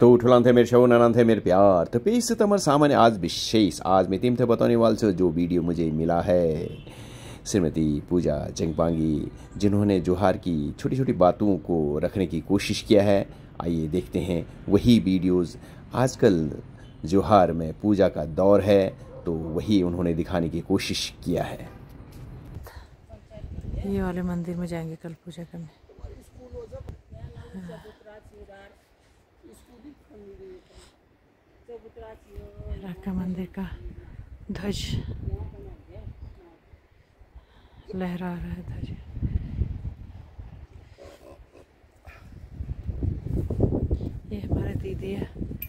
तो उठलान थे मेरे शो नानान थे मेरे प्यार तो पेश तमर सामान्य आज विशेष आज मैं टीम थे बताने वाले से जो वीडियो मुझे मिला है श्रीमती पूजा जंगपांगी जिन्होंने जोहार की छोटी छोटी बातों को रखने की कोशिश किया है। आइए देखते हैं वही वीडियोस। आजकल जोहार में पूजा का दौर है तो वही उन्होंने दिखाने की कोशिश किया है। ये वाले मंदिर में जाएंगे कल पूजा करने। राका मंदिर का ध्वज लहरा रहा है ध्वज। ये हमारे दीदी है।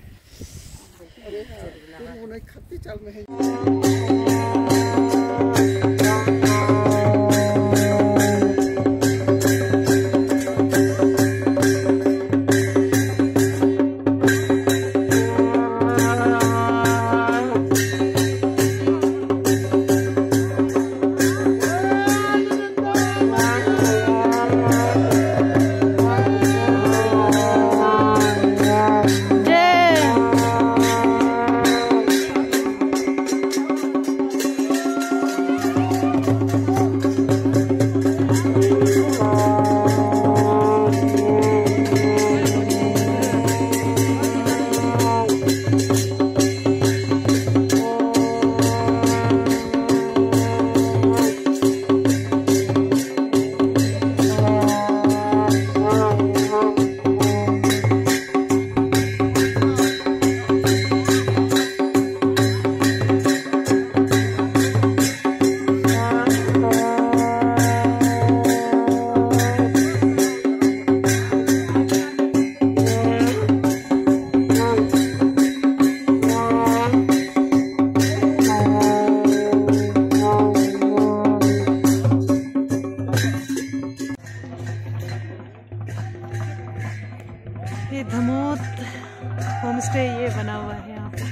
ये धमोत होम स्टे ये बना हुआ है यहाँ पे।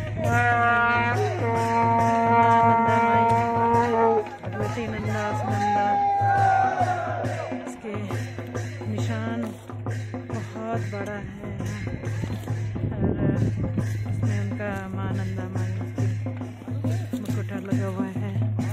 भगवती नंदा सुनंदा इसके निशान बहुत बड़ा है और इसमें उनका माँ नंदा माँ मुकुटा लगा हुआ है।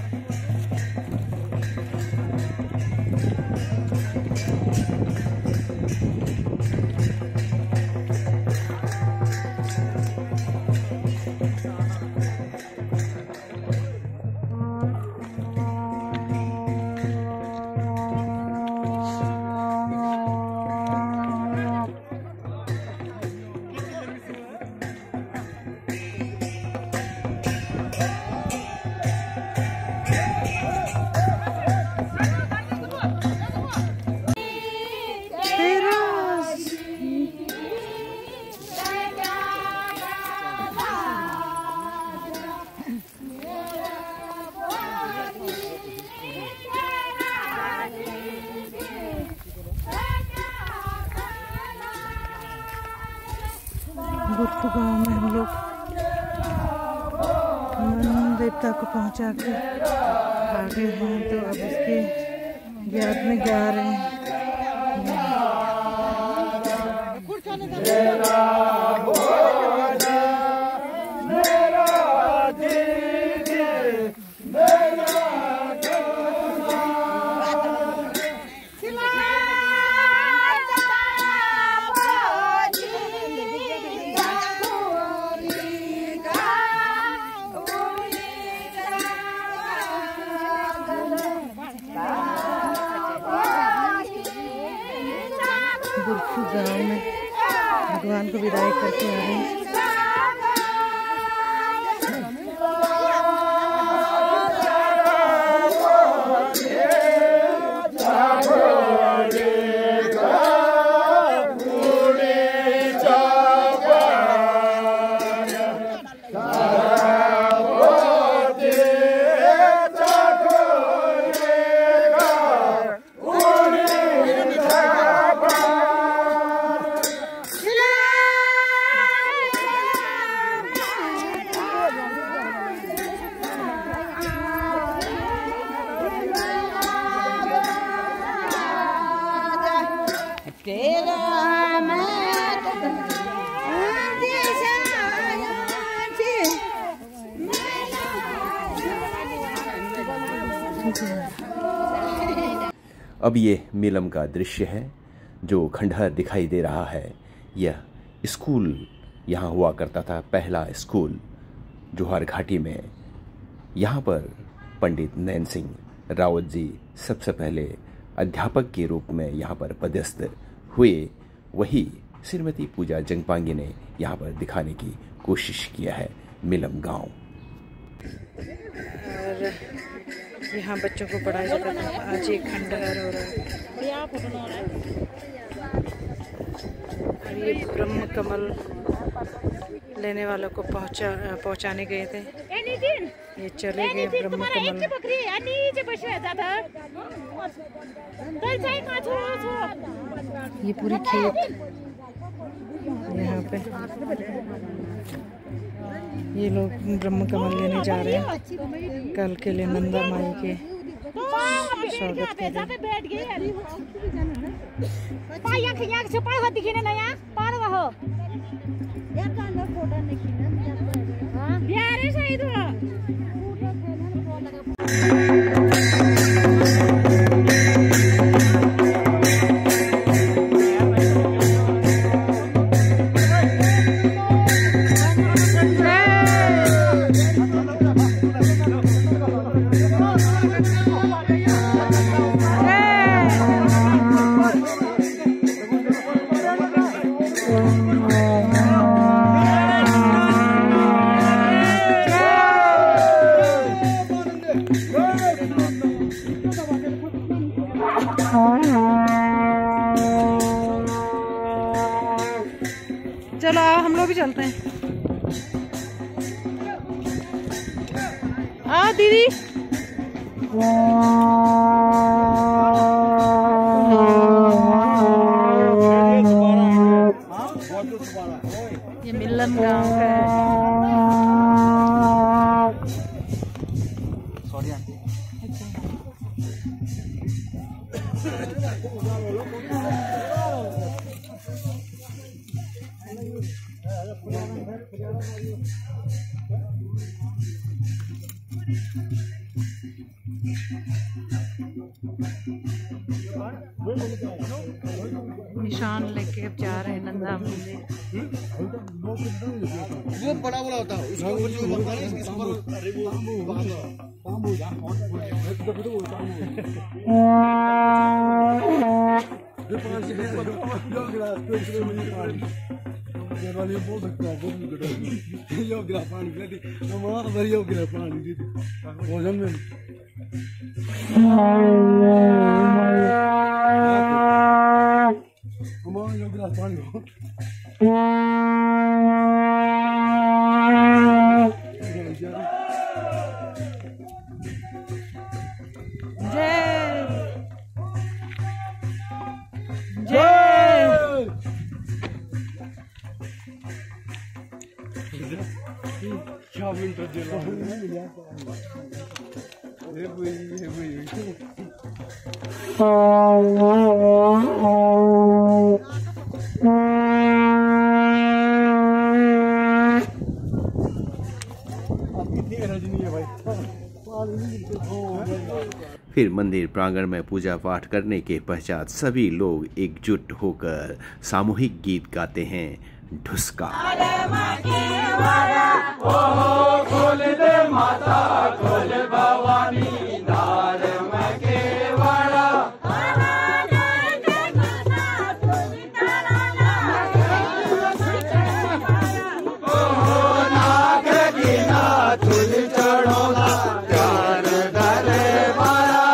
गुर्तु गाँव में हम लोग मन देवता को पहुंचा के आगे हैं तो अब इसकी याद में गा रहे हैं। गुरफू गाँव में भगवान को विदाई करके आ रहे हैं। अब ये मीलम का दृश्य है जो खंडहर दिखाई दे रहा है। यह स्कूल यहाँ हुआ करता था, पहला स्कूल जोहार घाटी में। यहाँ पर पंडित नैन सिंह रावत जी सबसे पहले अध्यापक के रूप में यहाँ पर पदस्थ हुए। वही श्रीमती पूजा जंगपांगी ने यहाँ पर दिखाने की कोशिश किया है मीलम गांव। और यहाँ बच्चों को पढ़ाया जाता था। आज एक खंडहर हो रहा है और ये ब्रह्म कमल लेने वालों को पहुँचाने गए थे। ये चले गए ब्रह्म कमल। ये पूरी खेत यहाँ पे ये लोग ब्रह्म कमल लेने जा रहे हैं। कल के लिए नंदा माई के स्वागत के चलो हम लोग भी चलते हैं। आ दीदी ये मिलन गांव का है। निशान लेके अब जा रहे हैं नंदा मंदिर। वो बड़ा वाला होता है, उसके ऊपर जो लगता है इसके ऊपर अरे फिर मंदिर प्रांगण में पूजा पाठ करने के पश्चात सभी लोग एकजुट होकर सामूहिक गीत गाते हैं। ढुसका खोल दे माता खोल भवानी दार में केवड़ा नाग गिना तुझ चढ़ोला प्यार धरे मारा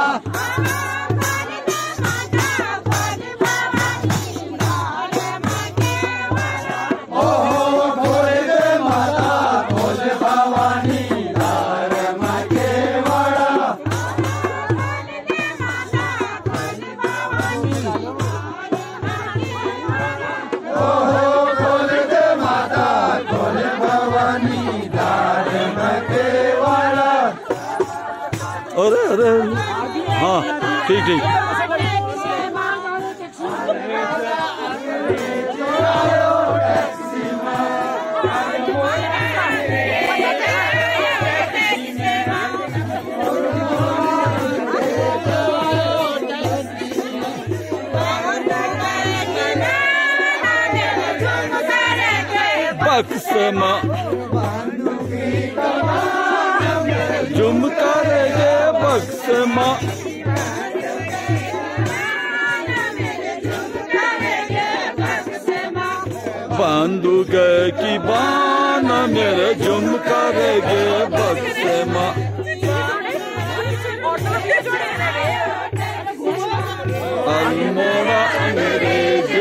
अरे हाँ ठीक ठीक। बक्समा झुमका रे बक्समा बंदूक की बान मेरे झुमका रे बक्समा अल्मोड़ा अंग्रेज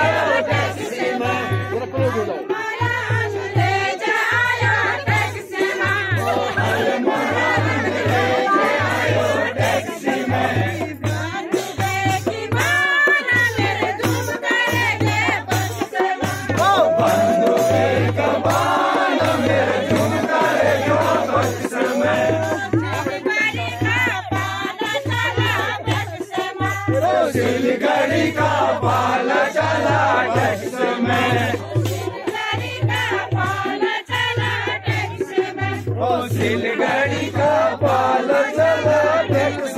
सिलगड़ी का पाला चला टैक्स में, ओ सिलगड़ी का पाला चला टैक्स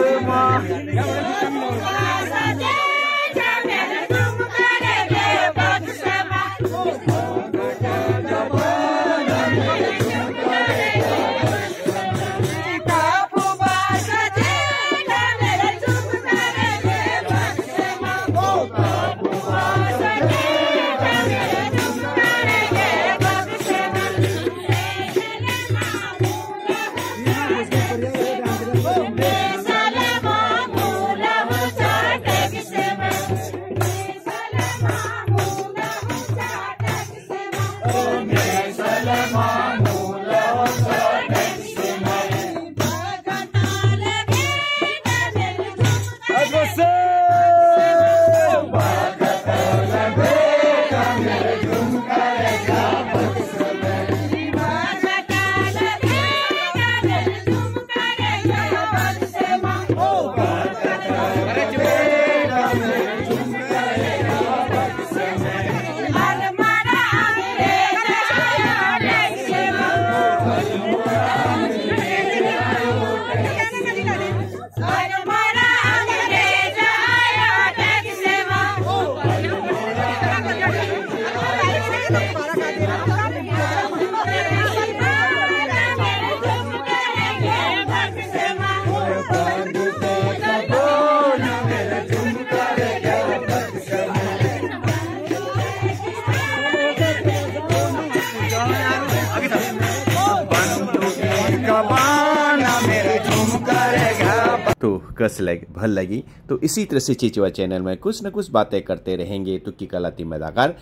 तो कस लग भल लगी। तो इसी तरह से चेचवा चैनल में कुछ न कुछ बातें करते रहेंगे। तो की कलाती मदाकार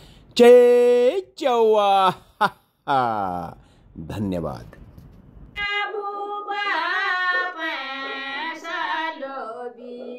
चेचवा। धन्यवाद।